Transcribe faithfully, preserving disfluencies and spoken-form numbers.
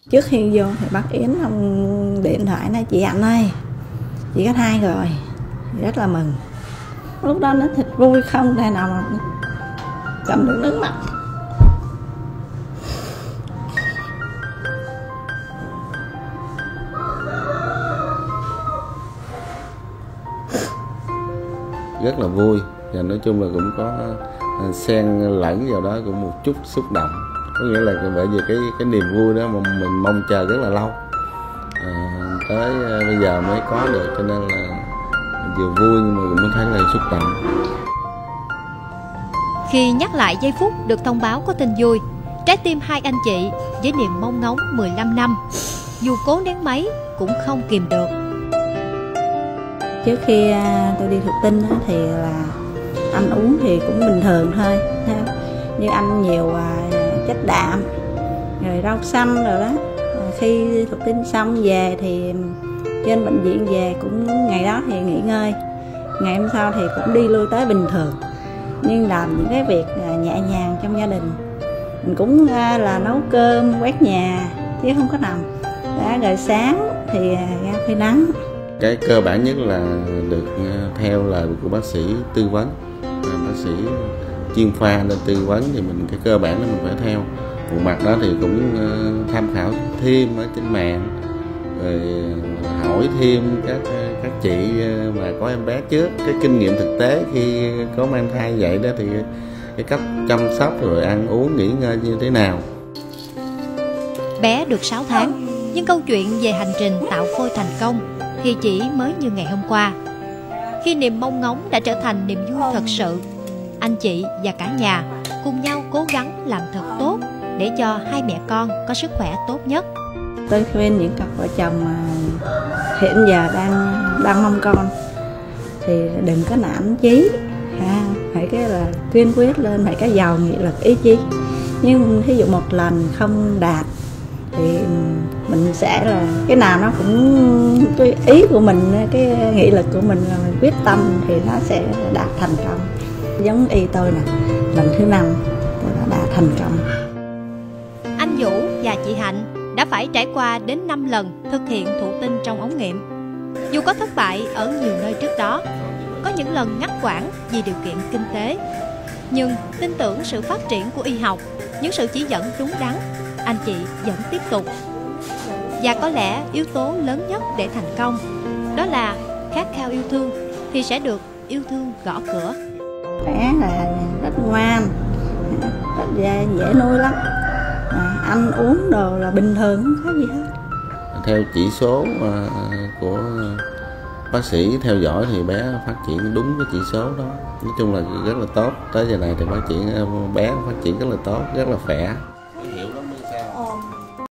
Trước khi vô thì bác Yến ông điện thoại nói chị Hạnh ơi, chị có thai rồi, rất là mừng. Lúc đó nó thật vui không thể nào mà cầm được nước mắt. Rất là vui và nói chung là cũng có xen lẫn vào đó cũng một chút xúc động, có nghĩa là bởi vì cái cái niềm vui đó mà mình mong chờ rất là lâu, à, tới bây giờ mới có được, cho nên là vừa vui nhưng mà cũng thấy là xúc động. Khi nhắc lại giây phút được thông báo có tin vui, trái tim hai anh chị với niềm mong ngóng mười lăm năm, dù cố nén mấy cũng không kìm được. Trước khi tôi đi thụ tinh thì là ăn uống thì cũng bình thường thôi, như ăn nhiều chất đạm rồi rau xanh rồi đó. Khi thụ tinh xong về thì trên bệnh viện về cũng ngày đó thì nghỉ ngơi, ngày hôm sau thì cũng đi lui tới bình thường, nhưng làm những cái việc nhẹ nhàng trong gia đình. Mình cũng là nấu cơm, quét nhà chứ không có nằm. Đã rồi sáng thì ra phơi nắng. Cái cơ bản nhất là được theo lời của bác sĩ tư vấn, bác sĩ chuyên khoa nên tư vấn thì mình cái cơ bản là mình phải theo. Một mặt đó thì cũng tham khảo thêm ở trên mạng, rồi hỏi thêm các các chị mà có em bé trước, cái kinh nghiệm thực tế khi có mang thai vậy đó thì cái cách chăm sóc rồi ăn uống nghỉ ngơi như thế nào. Bé được sáu tháng, nhưng câu chuyện về hành trình tạo phôi thành công thì chỉ mới như ngày hôm qua. Khi niềm mong ngóng đã trở thành niềm vui thật sự, anh chị và cả nhà cùng nhau cố gắng làm thật tốt để cho hai mẹ con có sức khỏe tốt nhất. Tôi khuyên những cặp vợ chồng mà hiện giờ đang đang mong con thì đừng có nản chí, ha, phải cái là kiên quyết lên, phải cái giàu nghị lực ý chí. Nhưng thí dụ một lần không đạt thì mình sẽ là cái nào nó cũng cái ý của mình, cái nghị lực của mình là mình quyết tâm thì nó sẽ đạt thành công. Giống y tôi nè, lần thứ năm tôi đã đạt thành công. Anh Vũ và chị Hạnh đã phải trải qua đến năm lần thực hiện thụ tinh trong ống nghiệm. Dù có thất bại ở nhiều nơi trước đó, có những lần ngắt quãng vì điều kiện kinh tế, nhưng tin tưởng sự phát triển của y học, những sự chỉ dẫn đúng đắn, anh chị vẫn tiếp tục. Và có lẽ yếu tố lớn nhất để thành công đó là khát khao yêu thương thì sẽ được yêu thương gõ cửa. Bé là rất ngoan, rất dễ nuôi lắm, à, ăn uống đồ là bình thường, không có gì hết. Theo chỉ số của bác sĩ theo dõi thì bé phát triển đúng cái chỉ số đó, nói chung là rất là tốt. Tới giờ này thì phát triển bé phát triển rất là tốt, rất là khỏe.